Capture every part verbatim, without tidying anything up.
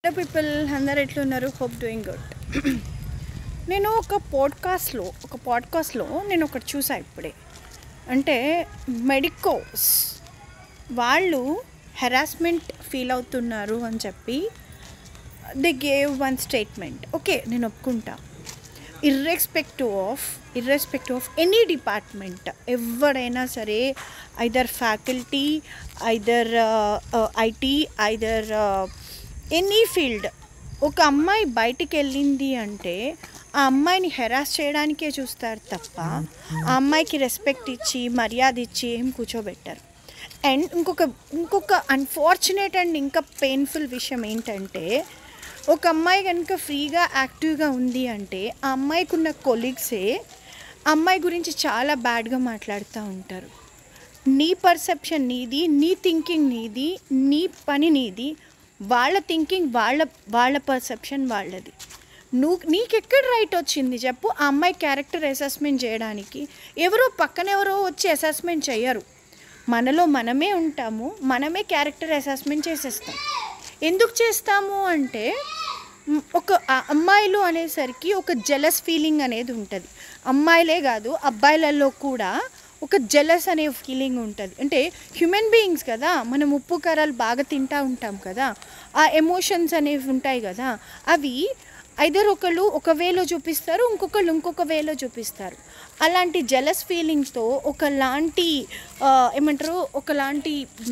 People అందరు ఎట్లున్నారు? Hope doing good. నేను ఒక పాడ్కాస్ట్లో ఒక పాడ్కాస్ట్లో నేను ఒకటి చూసా ఇప్పుడే. అంటే మెడికోస్ వాళ్ళు హెరాస్మెంట్ ఫీల్ అవుతున్నారు అని చెప్పి they gave one statement. Okay, నేను ఒప్పుకుంటా. Irrespective of irrespective of any department, ఎవరైనా సరే, either faculty, either IT, either any field, ఒక అమ్మాయి బయటికి వెళ్ళింది అంటే ఆ అమ్మాయిని హెరాస్ చేయడానికే చూస్తారు తప్ప ఆ అమ్మాయికి రెస్పెక్ట్ ఇచ్చి మర్యాద ఇచ్చి ఏం కూర్చోబెట్టారు. అండ్ ఇంకొక ఇంకొక అన్ఫార్చునేట్ అండ్ ఇంకా పెయిన్ఫుల్ విషయం ఏంటంటే, ఒక అమ్మాయి కనుక ఫ్రీగా యాక్టివ్గా ఉంది అంటే ఆ అమ్మాయికి ఉన్న కొలీగ్సే అమ్మాయి గురించి చాలా బ్యాడ్గా మాట్లాడుతూ ఉంటారు. నీ పర్సెప్షన్ నీది, నీ థింకింగ్ నీది, నీ పని నీది, వాళ్ళ థింకింగ్ వాళ్ళ వాళ్ళ పర్సెప్షన్ వాళ్ళది. నువ్వు నీకెక్కడ రైట్ వచ్చింది చెప్పు ఆ అమ్మాయి క్యారెక్టర్ అసెస్మెంట్ చేయడానికి? ఎవరో పక్కన ఎవరో వచ్చి అసెస్మెంట్ చేయరు, మనలో మనమే ఉంటాము, మనమే క్యారెక్టర్ అసెస్మెంట్ చేసేస్తాం. ఎందుకు చేస్తాము అంటే ఒక అమ్మాయిలు అనేసరికి ఒక జెలస్ ఫీలింగ్ అనేది ఉంటుంది. అమ్మాయిలే కాదు, అబ్బాయిలలో కూడా ఒక జెలస్ అనే ఫీలింగ్ ఉంటుంది. అంటే హ్యూమన్ బీయింగ్స్ కదా, మనం ఉప్పు కారాలు బాగా తింటూ ఉంటాం కదా, ఆ ఎమోషన్స్ అనేవి ఉంటాయి కదా, అవి ఐదర్ ఒకళ్ళు ఒక వేలో చూపిస్తారు, ఇంకొకళ్ళు ఇంకొక వేలో చూపిస్తారు. అలాంటి జెలస్ ఫీలింగ్స్తో ఒకలాంటి ఏమంటారు ఒకలాంటి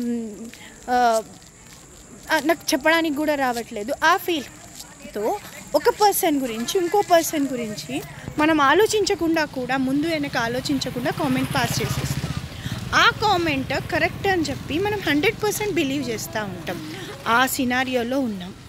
నాకు చెప్పడానికి కూడా రావట్లేదు, ఆ ఫీల్తో ఒక పర్సన్ గురించి ఇంకో పర్సన్ గురించి మనం ఆలోచించకుండా కూడా ముందు వెనక ఆలోచించకుండా కామెంట్ పాస్ చేసేస్తాం. ఆ కామెంట్ కరెక్ట్ అని చెప్పి మనం హండ్రెడ్ పర్సెంట్ బిలీవ్ చేస్తూ ఉంటాం. ఆ సినారియోలో ఉన్నాం.